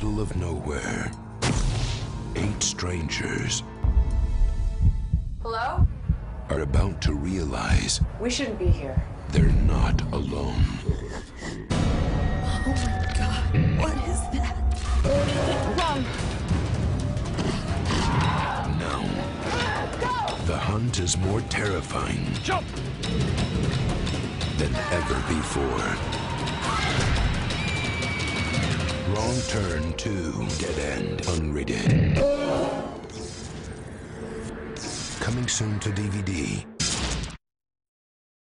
middle of nowhere, 8 strangers Hello? are about to realize We shouldn't be here. they're not alone. Oh my God, what is that? Wrong. Now, the hunt is more terrifying than ever before. Wrong Turn 2, Dead End, unrated. Coming soon to DVD.